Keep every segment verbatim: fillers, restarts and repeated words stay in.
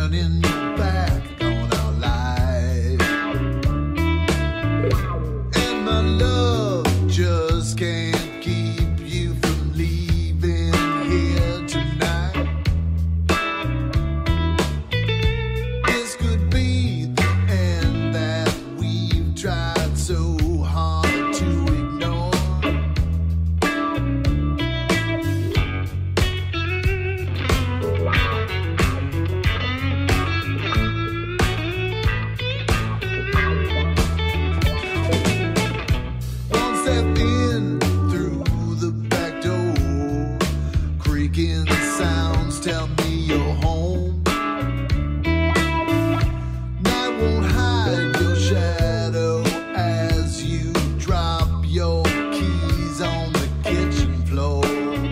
turning your back on our life. And my love just can't keep you from leaving here tonight. This could be the end that we've tried so hard to ignore. One step in through the back door, creaking sounds tell me you're home. Night won't hide your shadow as you drop your keys on the kitchen floor.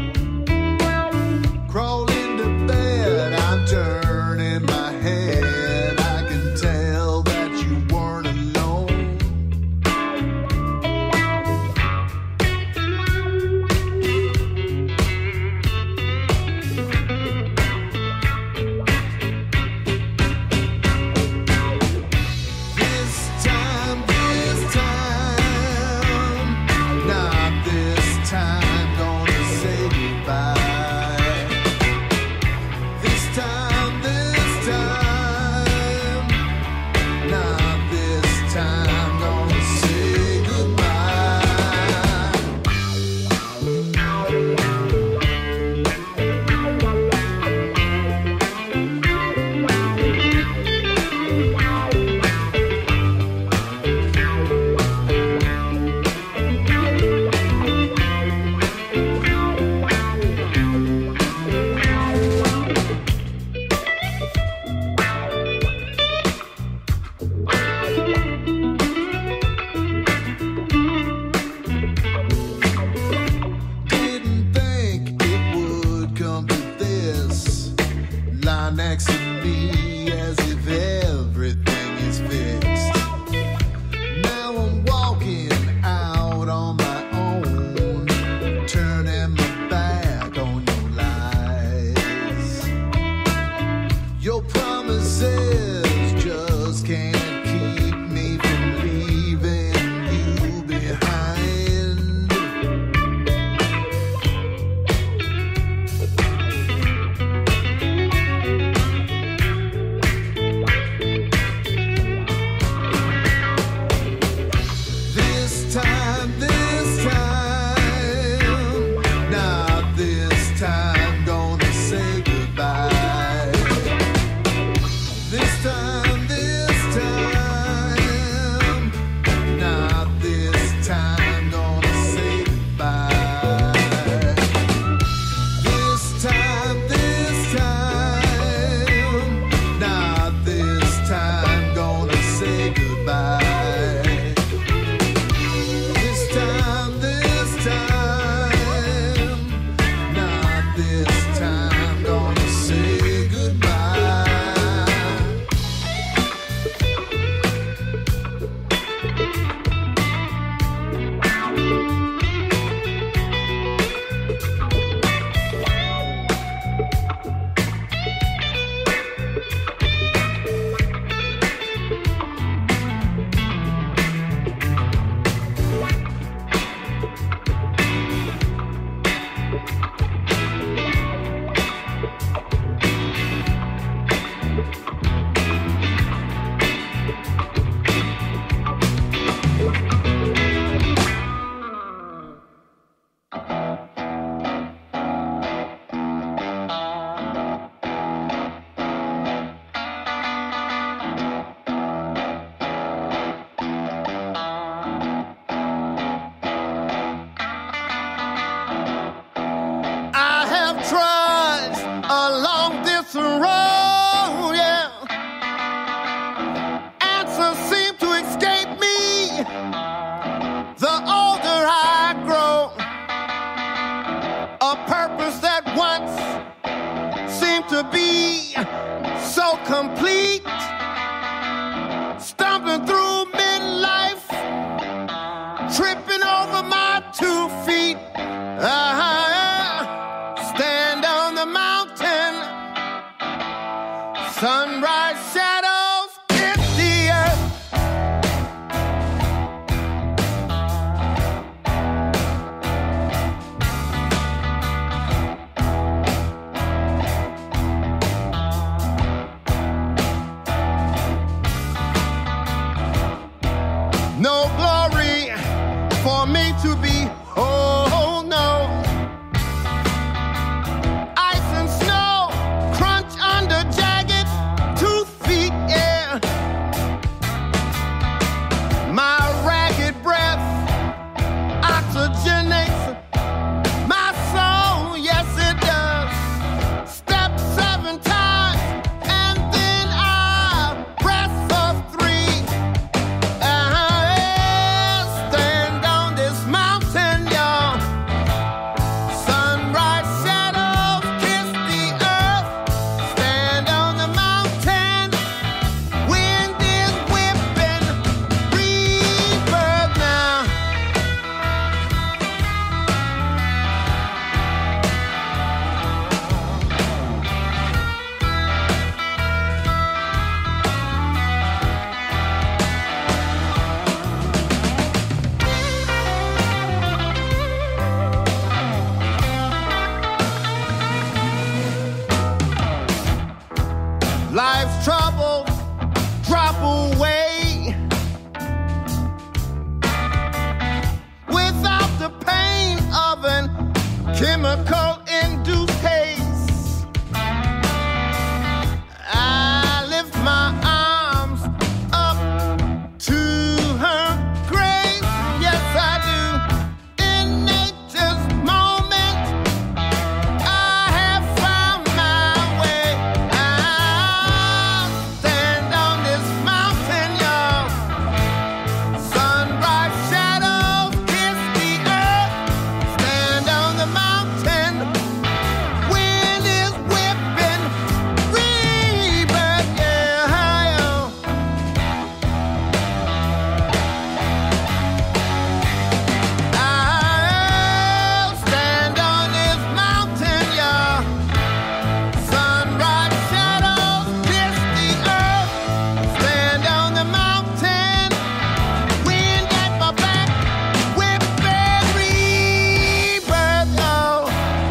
Crawl into bed, I'm turning my head. I can tell that you weren't alone. This time, this time, not this time, gonna say goodbye. This time, this time, not this time, gonna say goodbye. Didn't think it would come to this. Lie next to me as if everything is fixed. Now I'm walking out on my own, turning my back on your lies. Your promises just can't keep me from leaving you behind. This time, this time, not this time, gonna say goodbye. This time, this time, not this time, gonna say goodbye. This time, this time, not this time, gonna say goodbye. This time, this time, not this time, gonna say goodbye. I have trudged along this road, yeah. Answers seem to escape me the older I grow. A purpose that once seemed to be so complete. Stumbling through midlife, tripping over my two feet. I stand on the mountain, Sunrise shadows hit the earth. No glory for me to be, oh no. Ice and snow crunch under jagged two feet, yeah. My ragged breath oxygenates my soul, yes it does. Step seven times and then I press for three. Life's troubles drop away without the pain of an chemical-induced haze. I lift my arms up to her grace. Yes, I do. In nature's moment, I have found my way. I stand on this mountain, y'all. Sunrise shadows kiss the earth. Stand on the mountain. Wind is whipping. Rebirth, yeah, oh. I'll stand on this mountain, y'all. Sunrise shadows kiss the earth. Stand on the mountain. Wind at my back. Whipping rebirth, oh.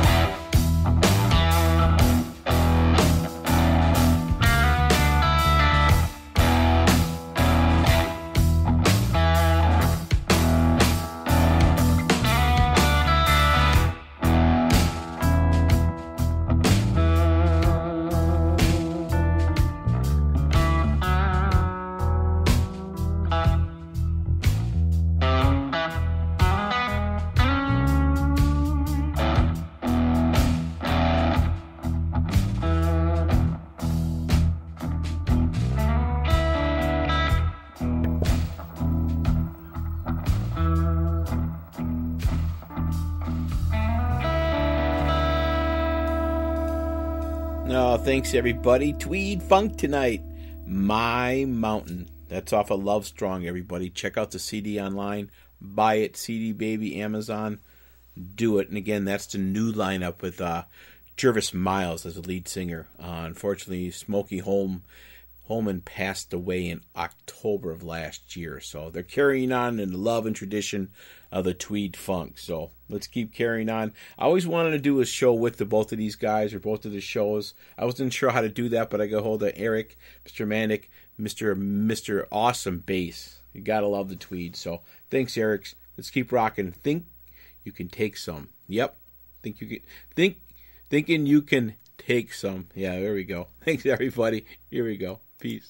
No, thanks everybody. Tweed Funk tonight. My Mountain. That's off of Love Strong, everybody. Check out the C D online. Buy it. C D Baby, Amazon. Do it. And again, that's the new lineup with uh, Jervis Miles as the lead singer. Uh, unfortunately, Smokey Holm, Holman passed away in October of last year. So they're carrying on in the love and tradition of the Tweed Funk. So let's keep carrying on. I always wanted to do a show with the both of these guys, or both of the shows. I wasn't sure how to do that, but I got hold of Eric, Mister Manic, Mister Mister Awesome Bass. You gotta love the Tweed. So thanks, Eric. Let's keep rocking. Think you can take some. Yep. Think you can think thinking you can take some. Yeah, there we go. Thanks everybody. Here we go. Peace.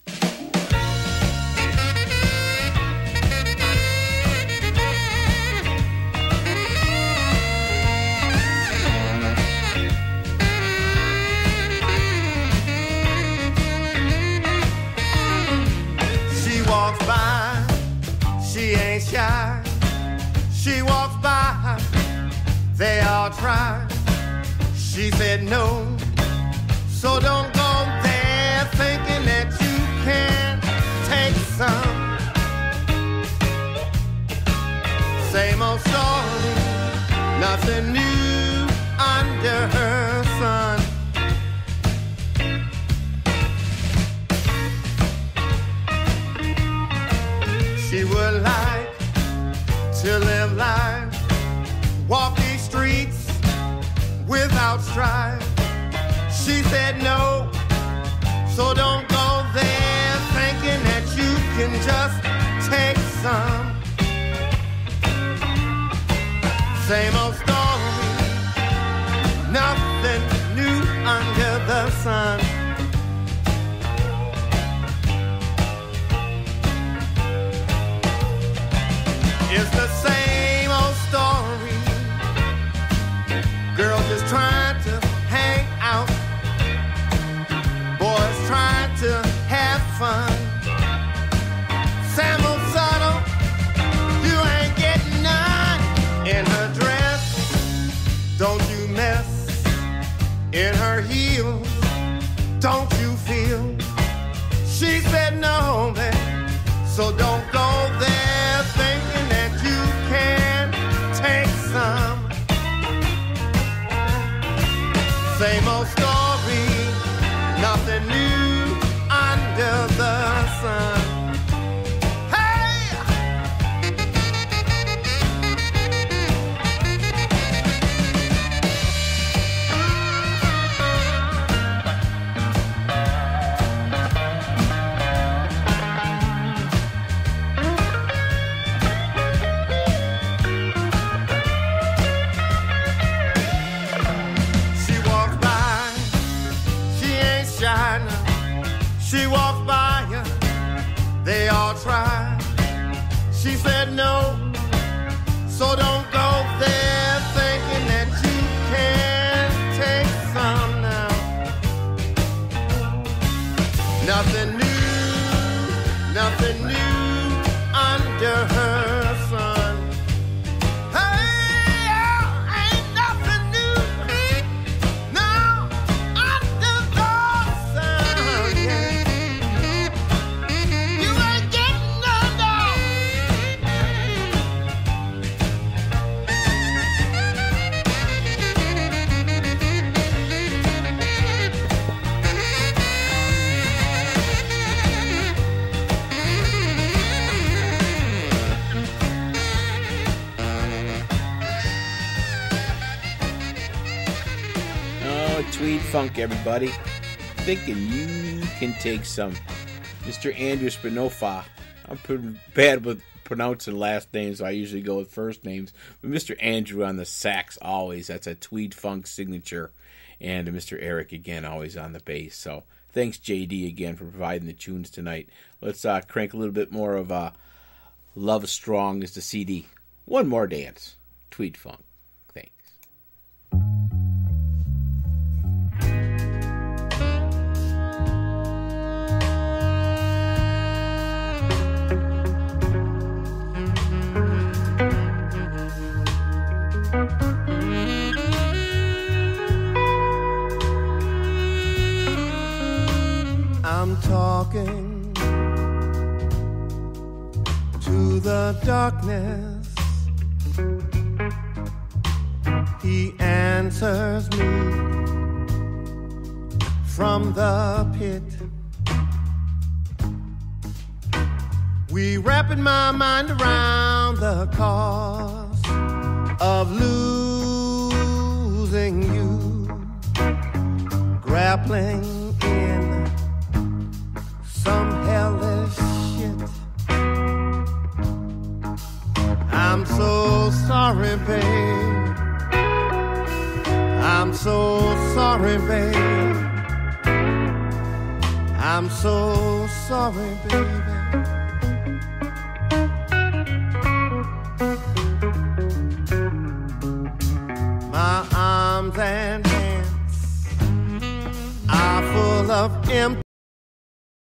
She walks by, she ain't shy. She walks by, they all try. She said no, so don't go there thinking that you can take some. Same old story, nothing new under her sun. would like to live life, walk these streets without strife. She said no, so don't go there thinking that you can just take some. Same old story, nothing new under the sun. It's the same old story. Girls just trying to hang out, boys trying to have fun. Sam old subtle, you ain't getting none. In her dress, don't you mess. In her heels, don't you feel. She said no, man, so don't go there thinking that you can take some. Same old story, nothing new under the sun. She walks by you, they all try. She said no, so don't go there thinking that you can take some now. Nothing new, nothing new under her sun. Tweed Funk, everybody. Thinking you can take some. Mister Andrew Spinofa. I'm pretty bad with pronouncing last names, so I usually go with first names. But Mister Andrew on the sax always. That's a Tweed Funk signature. And Mister Eric again, always on the bass. So thanks, J D, again, for providing the tunes tonight. Let's uh, crank a little bit more of uh, Love Strong is the C D. One more dance. Tweed Funk. Thanks. I'm talking to the darkness. He answers me from the pit. We wrapping my mind around the cause of losing you, grappling in some hellish shit. I'm so sorry, babe. I'm so sorry, babe. I'm so sorry, baby. My arms and hands are full of empty